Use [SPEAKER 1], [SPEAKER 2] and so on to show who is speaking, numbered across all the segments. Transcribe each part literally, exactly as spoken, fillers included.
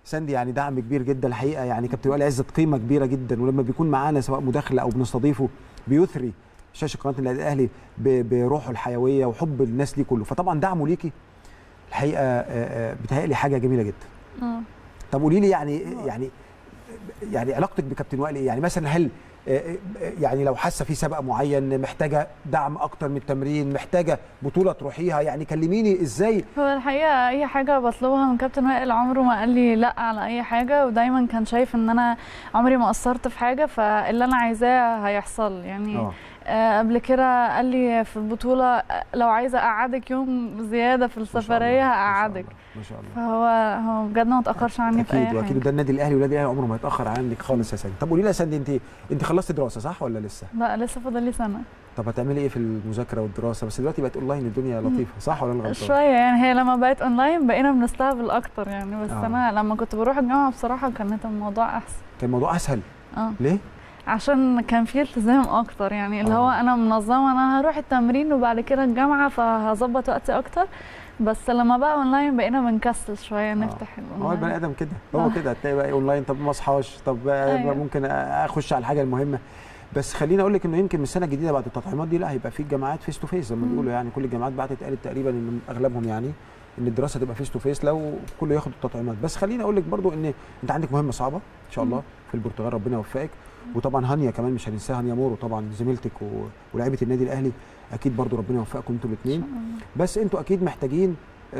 [SPEAKER 1] ساندي يعني دعم كبير جدا الحقيقه، يعني كابتن وائل عزت قيمه كبيره جدا، ولما بيكون معانا سواء مداخله او بنستضيفه بيثري شاشه قناه النادي الاهلي بروحه الحيويه وحب الناس ليه كله، فطبعا دعمه ليكي الحقيقه بتهيألي حاجه جميله جدا.
[SPEAKER 2] اه
[SPEAKER 1] طب قولي لي يعني يعني يعني علاقتك بكابتن وائل ايه؟ يعني مثلا هل يعني لو حاسه في سبق معين محتاجه دعم اكتر من التمرين، محتاجه بطوله تروحيها، يعني كلميني ازاي؟
[SPEAKER 2] هو الحقيقه اي حاجه بطلبها من كابتن وائل عمره ما قال لي لا على اي حاجه، ودايما كان شايف ان انا عمري ما قصرت في حاجه، فاللي انا عايزاه هيحصل يعني.
[SPEAKER 1] أوه.
[SPEAKER 2] آه قبل كده قال لي في البطوله لو عايزه اقعدك يوم زياده في السفريه هقعدك.
[SPEAKER 1] ما شاء الله.
[SPEAKER 2] فهو هو بجد ما اتاخرش عني في اي حاجه.
[SPEAKER 1] اكيد واكيد، وده النادي الاهلي، والنادي الاهلي عمره ما يتاخر عنك خالص يا ساندي. طب قولي لي يا ساندي، انت انت خلصتي دراسه صح ولا لسه؟
[SPEAKER 2] لا لسه فاضل لي سنه.
[SPEAKER 1] طب هتعملي ايه في المذاكره والدراسه؟ بس دلوقتي بقت اونلاين الدنيا لطيفه صح ولا انا غلطان؟
[SPEAKER 2] شويه يعني، هي لما بقت اونلاين بقينا بنستهبل اكتر يعني، بس
[SPEAKER 1] آه.
[SPEAKER 2] انا لما كنت بروح الجامعه بصراحه كانت الموضوع احسن.
[SPEAKER 1] كان الموضوع اسهل؟
[SPEAKER 2] اه
[SPEAKER 1] ليه؟
[SPEAKER 2] عشان كان فيه التزام اكتر يعني، اللي
[SPEAKER 1] آه.
[SPEAKER 2] هو انا منظمه انا هروح التمرين وبعد كده الجامعه فهظبط وقتي اكتر. بس لما بقى اونلاين بقينا بنكسل شويه نفتح
[SPEAKER 1] الاونلاين. هو البني ادم كده، هو
[SPEAKER 2] آه.
[SPEAKER 1] كده هتلاقي بقى اونلاين، طب ما اصحاش، طب
[SPEAKER 2] أيوة.
[SPEAKER 1] ممكن اخش على الحاجه المهمه. بس خليني اقول لك انه يمكن من السنه الجديده بعد التطعيمات دي لا هيبقى في الجامعات فيس تو فيس زي ما بيقولوا، يعني كل الجامعات بعتت قالت تقريبا ان اغلبهم يعني ان الدراسه تبقى فيس تو فيس لو كله ياخد التطعيمات. بس خليني اقول لك برضو ان انت عندك مهمه صعبه ان شاء الله في البرتغال، ربنا يوفقك. وطبعا هانيا كمان مش هننساها، هانيا مورو طبعا زميلتك ولاعيبه النادي الاهلي، اكيد برضو ربنا يوفقكم انتوا الاثنين. بس انتوا اكيد محتاجين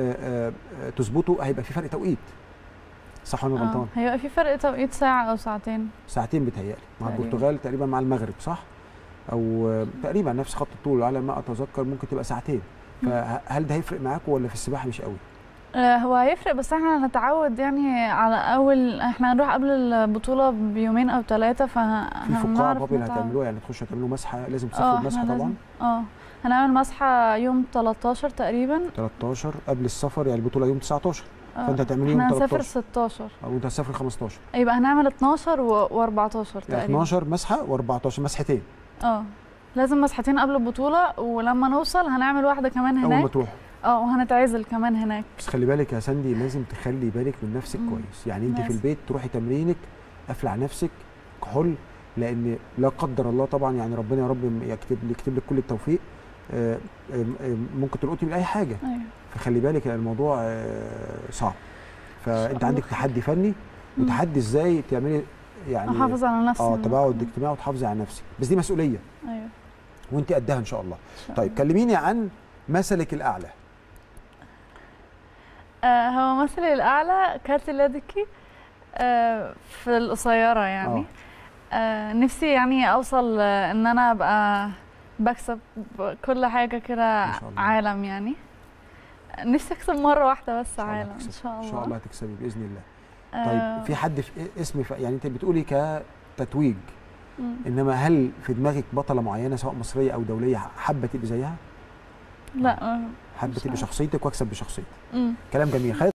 [SPEAKER 1] تظبطوا، هيبقى في فرق توقيت صح ولا غلطان؟
[SPEAKER 2] هيبقى في فرق توقيت ساعه او ساعتين.
[SPEAKER 1] ساعتين بتهيألي مع البرتغال تقريبا مع المغرب صح؟ او تقريبا نفس خط الطول على ما اتذكر، ممكن تبقى ساعتين. فهل ده هيفرق معاكم ولا في السباحه مش قوي؟
[SPEAKER 2] هو هيفرق، بس احنا هنتعود يعني على اول، احنا هنروح قبل البطوله بيومين او ثلاثه، فهنعرف
[SPEAKER 1] في فقاعه بابل هتعملوها يعني، تخشوا تعملوا مسحه، لازم تسافروا المسحه طبعا.
[SPEAKER 2] اه هنعمل مسحه يوم تلتاشر تقريبا،
[SPEAKER 1] تلتاشر قبل السفر، يعني البطوله يوم تسعتاشر.
[SPEAKER 2] آه.
[SPEAKER 1] فانت هتعملي يوم
[SPEAKER 2] تلتاشر.
[SPEAKER 1] تلتاشر.
[SPEAKER 2] احنا هنسافر ستاشر
[SPEAKER 1] او انت هتسافر خمستاشر.
[SPEAKER 2] يبقى هنعمل اتناشر واربعتاشر تقريبا.
[SPEAKER 1] اتناشر مسحه واربعتاشر مسحتين.
[SPEAKER 2] اه لازم مسحتين قبل البطوله، ولما نوصل هنعمل واحده كمان هناك
[SPEAKER 1] اول ما تروح.
[SPEAKER 2] اه وهنتعزل كمان هناك.
[SPEAKER 1] بس خلي بالك يا ساندي، لازم تخلي بالك من نفسك مم. كويس، يعني انت في البيت تروحي تمرينك قافله على نفسك كحول، لان لا قدر الله طبعا يعني ربنا يا رب يكتب يكتب لك كل التوفيق، ممكن تلقطي من اي حاجه.
[SPEAKER 2] أيوة.
[SPEAKER 1] فخلي بالك الموضوع صعب، فانت عندك تحدي فني وتحدي ازاي تعملي يعني
[SPEAKER 2] احافظ على نفسي
[SPEAKER 1] اه تباعد اجتماعي وتحافظي على نفسك، بس دي مسؤوليه.
[SPEAKER 2] ايوه
[SPEAKER 1] وانت قدها ان شاء الله. شاء طيب كلميني عن مثلك الاعلى.
[SPEAKER 2] آه هو مثلي الاعلى كارت لادكي آه في القصيره يعني. آه. آه نفسي يعني اوصل آه ان انا ابقى بكسب كل حاجه كده عالم يعني. نفسي اكسب مره واحده بس عالم ان شاء الله.
[SPEAKER 1] ان شاء الله هتكسبي باذن الله. طيب آه في حد في اسم يعني انت بتقولي كتتويج، مم. انما هل في دماغك بطله معينه سواء مصريه او دوليه حابه تبقي زيها؟
[SPEAKER 2] لا
[SPEAKER 1] حابه تبقي شخصيتك واكسب بشخصيتك.
[SPEAKER 2] مم.
[SPEAKER 1] كلام جميل.